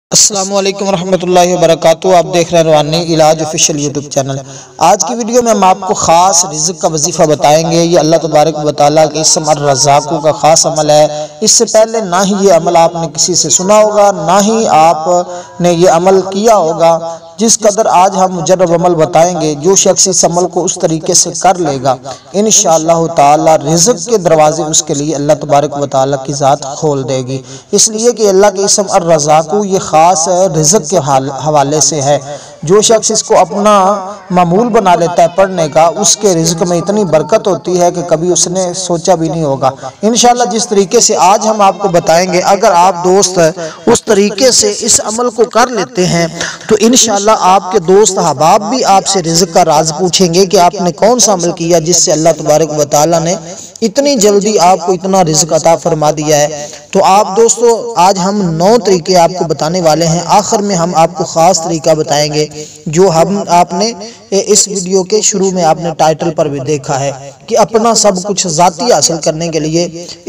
السلام علیکم ورحمۃ اللہ وبرکاتہ۔ آپ دیکھ رہے ہیں روحانی علاج آفیشیل یوٹیوب چینل۔ آج کی ویڈیو میں ہم آپ کو خاص رزق کا وظیفہ بتائیں گے۔ یہ اللہ تبارک و تعالیٰ کے اسم الرزاق کا خاص عمل ہے۔ اس سے پہلے نہ ہی یہ عمل آپ نے کسی سے سنا ہوگا، نہ ہی آپ نے یہ عمل کیا ہوگا۔ جس قدر آج ہم مجرب عمل بتائیں گے، جو شخص اس عمل کو اس طریقے سے کر لے گا، انشاءاللہ تعالی رزق کے دروازے اس کے لیے اللہ تبارک و تعالیٰ کی ذات کھول دے گی۔ اس لیے کہ اللہ کے اسم الرزاق یہ خاص رزق کے حوالے سے ہے۔ جو شخص اس کو اپنا معمول بنا لیتا ہے پڑھنے کا، اس کے رزق میں اتنی برکت ہوتی ہے کہ کبھی اس نے سوچا بھی نہیں ہوگا۔ انشاءاللہ جس طریقے سے آج ہم آپ کو بتائیں گے، اگر آپ دوست اس طریقے سے اس عمل کو کر لیتے ہیں تو انشاءاللہ آپ کے دوست احباب بھی آپ سے رزق کا راز پوچھیں گے کہ آپ نے کون سا عمل کیا جس سے اللہ تبارک و تعالیٰ نے اتنی جلدی آپ کو اتنا رزق عطا فرما دیا ہے۔ تو آپ دوستو، آج ہم 9 طریقے آپ کو بتانے والے ہیں۔ آخر میں ہم آپ کو خاص طریقہ بتائیں گے جو آپ نے اس ویڈیو کے شروع میں آپ نے ٹائٹل پر بھی دیکھا ہے کہ اپنا سب کچھ ذاتی حاصل کرنے کے لیے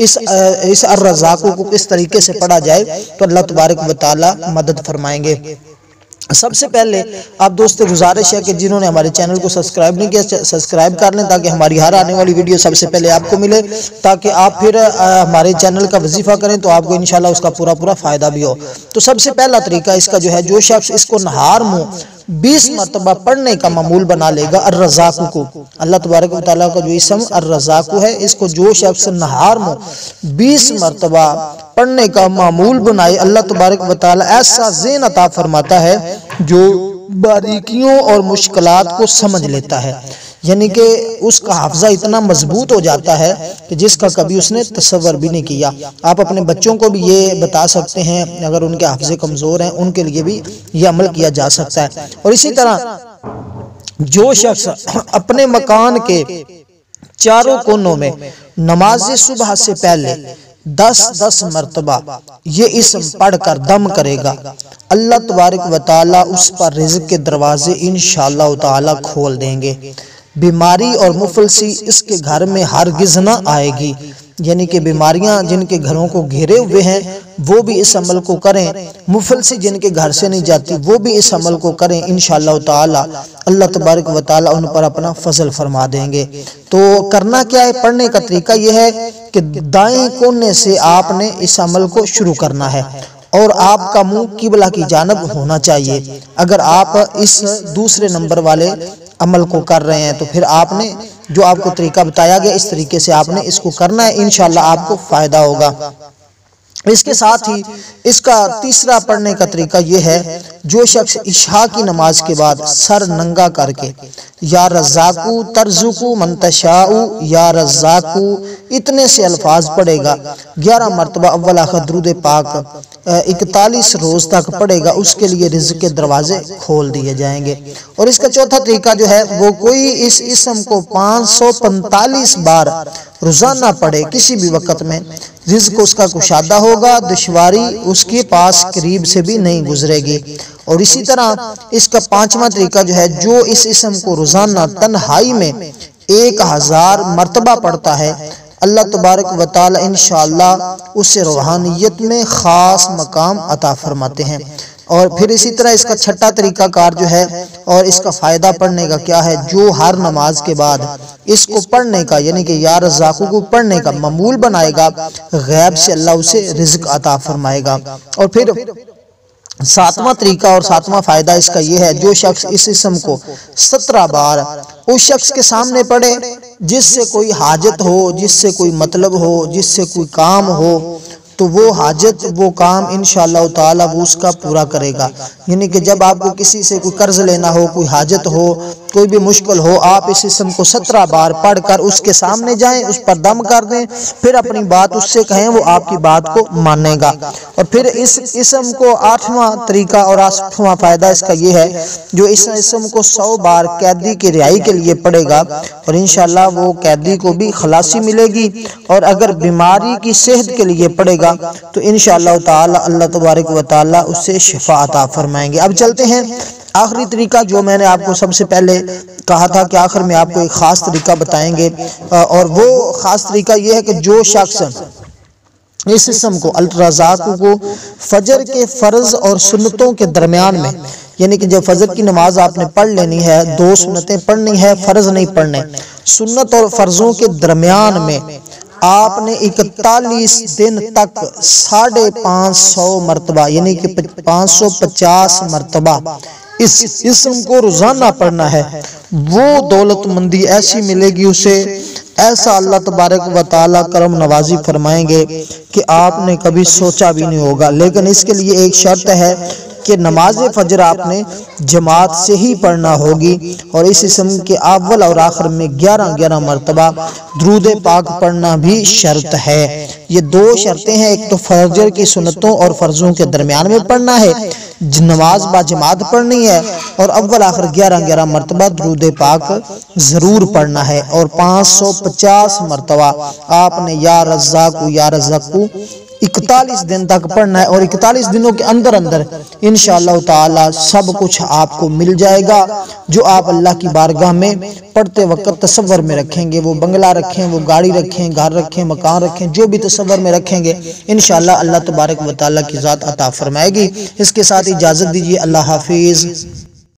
اس الرزاق کو کس طریقے سے پڑھا جائے تو اللہ تبارک و تعالیٰ مدد فرمائیں گے۔ سب سے پہلے آپ دوست گزارش ہے کہ جنہوں نے ہمارے چینل کو سبسکرائب نہیں کیا، سبسکرائب کر لیں تاکہ ہماری ہر آنے والی ویڈیو سب سے پہلے آپ کو ملے، تاکہ آپ پھر ہمارے چینل کا وظیفہ کریں تو آپ کو انشاءاللہ اس کا پورا فائدہ بھی ہو۔ تو سب سے پہلا طریقہ اس کا جو ہے، جو شخص اس کو نہار منہ 20 مرتبہ پڑھنے کا معمول بنا لے گا، الرزاق کو، اللہ تبارک و تعالیٰ کا جو اسم الرزاق ہے، اس کو جو شخص نہار منہ 20 مرتبہ پڑھنے کا معمول بنائے، اللہ تبارک و تعالیٰ ایسا ذہن عطا فرماتا ہے جو باریکیوں اور مشکلات کو سمجھ لیتا ہے۔ یعنی کہ اس کا حافظہ اتنا مضبوط ہو جاتا ہے کہ جس کا کبھی اس نے تصور بھی نہیں کیا۔ آپ اپنے بچوں کو بھی یہ بتا سکتے ہیں، اگر ان کے حافظے کمزور ہیں ان کے لیے بھی یہ عمل کیا جا سکتا ہے۔ اور اسی طرح جو شخص اپنے مکان کے چاروں کونوں میں نماز صبح سے پہلے 10 مرتبہ یہ اسم پڑھ کر دم کرے گا، اللہ تبارک و تعالیٰ اس پر رزق کے دروازے انشاءاللہ تعالیٰ کھول دیں گے۔ بیماری اور مفلسی اس کے گھر میں ہرگز نہ آئے گی۔ یعنی کہ بیماریاں جن کے گھروں کو گھیرے ہوئے ہیں وہ بھی اس عمل کو کریں، مفلسی جن کے گھر سے نہیں جاتی وہ بھی اس عمل کو کریں، انشاءاللہ تعالی اللہ تبارک و تعالی ان پر اپنا فضل فرما دیں گے۔ تو کرنا کیا ہے؟ پڑھنے کا طریقہ یہ ہے کہ دائیں کونے سے آپ نے اس عمل کو شروع کرنا ہے اور آپ کا منہ قبلہ کی جانب ہونا چاہیے۔ اگر آپ اس دوسرے نمبر والے عمل کو کر رہے ہیں تو پھر آپ نے جو آپ کو طریقہ بتایا گیا اس طریقے سے آپ نے اس کو کرنا ہے، انشاءاللہ آپ کو فائدہ ہوگا۔ اس کے ساتھ ہی اس کا تیسرا پڑھنے کا طریقہ یہ ہے، جو شخص عشاء کی نماز کے بعد سر ننگا کر کے یا رزاقو ترزقو من تشاء یا رزاقو اتنے سے الفاظ پڑھے گا، 11 مرتبہ اول آخر درود پاک 41 روز تک پڑھے گا، اس کے لیے رزق کے دروازے کھول دیے جائیں گے۔ اور اس کا چوتھا طریقہ جو ہے، وہ کوئی اس اسم کو 545 بار روزانہ پڑھے کسی بھی وقت میں، رزق اس کا کشادہ ہوگا، دشواری اس کے پاس قریب سے بھی نہیں گزرے گی۔ اور اسی طرح اس کا 5واں طریقہ جو ہے، جو اس اسم کو روزانہ تنہائی میں 1000 مرتبہ پڑھتا ہے، اللہ تبارک و تعالی انشاءاللہ اسے روحانیت میں خاص مقام عطا فرماتے ہیں۔ اور پھر اسی طرح اس کا چھٹا طریقہ کار جو ہے، اور اس کا فائدہ پڑھنے کا کیا ہے، جو ہر نماز کے بعد اس کو پڑھنے کا یعنی کہ یا رزاقو کو پڑھنے کا معمول بنائے گا، غیب سے اللہ اسے رزق عطا فرمائے گا۔ اور پھر 7واں طریقہ اور 7واں فائدہ اس کا یہ ہے، جو شخص اس اسم کو 17 بار اس شخص کے سامنے پڑھے جس سے کوئی حاجت ہو، جس سے کوئی مطلب ہو، جس سے کوئی کام ہو، تو وہ حاجت وہ کام انشاءاللہ تعالی وہ اس کا پورا کرے گا۔ یعنی کہ جب آپ کو کسی سے کوئی قرض لینا ہو، کوئی حاجت ہو، کوئی بھی مشکل ہو، آپ اس اسم کو 17 بار پڑھ کر اس کے سامنے جائیں، اس پر دم کر دیں، پھر اپنی بات اس سے کہیں، وہ آپ کی بات کو مانے گا۔ اور پھر اس اسم کو 8واں طریقہ اور 8واں فائدہ اس کا یہ ہے، جو اس اسم کو 100 بار قیدی کی رہائی کے لیے پڑھے گا اور انشاءاللہ وہ قیدی کو بھی خلاصی ملے گی، اور اگر بیماری کی صحت کے لیے پڑھے گا تو انشاءاللہ تعالی اللہ تبارک و تعالی اس سے شفا عطا فرمائیں گے۔ اب چلتے ہیں آخری طریقہ، جو میں نے آپ کو سب سے پہلے کہا تھا کہ آخر میں آپ کو ایک خاص طریقہ بتائیں گے، اور وہ خاص طریقہ یہ ہے کہ جو شخص اس اسم کو الرزاق کو فجر کے فرض اور سنتوں کے درمیان میں، یعنی کہ جب فجر کی نماز آپ نے پڑھ لینی ہے، 2 سنتیں پڑھنی ہے، فرض نہیں پڑھنے، سنت اور فرضوں کے درمیان میں آپ نے 41 دن تک 550 مرتبہ یعنی کہ 550 مرتبہ اس اسم کو روزانہ پڑھنا ہے۔ وہ دولت مندی ایسی ملے گی اسے، ایسا اللہ تبارک و تعالی کرم نوازی فرمائیں گے کہ آپ نے کبھی سوچا بھی نہیں ہوگا۔ لیکن اس کے لیے ایک شرط ہے کہ نماز فجر آپ نے جماعت سے ہی پڑھنا ہوگی، اور اس اسم کے اول اور آخر میں 11 مرتبہ درود پاک پڑھنا بھی شرط ہے۔ یہ 2 شرطیں ہیں، ایک تو فجر کی سنتوں اور فرضوں کے درمیان میں پڑھنا ہے، نماز با جماعت پڑھنی ہے، اور اول آخر 11 مرتبہ درود پاک ضرور پڑھنا ہے، اور 550 مرتبہ آپ نے یا رزاق یا رزاق 41 دن تک پڑھنا ہے، اور 41 دنوں کے اندر انشاءاللہ تعالی سب کچھ آپ کو مل جائے گا جو آپ اللہ کی بارگاہ میں پڑھتے وقت تصور میں رکھیں گے۔ وہ بنگلہ رکھیں، وہ گاڑی رکھیں، گھر رکھیں، مکان رکھیں، جو بھی تصور میں رکھیں گے انشاءاللہ اللہ تبارک و تعالی کی ذات عطا فرمائے گی۔ اس کے ساتھ اجازت دیجیے، اللہ حافظ۔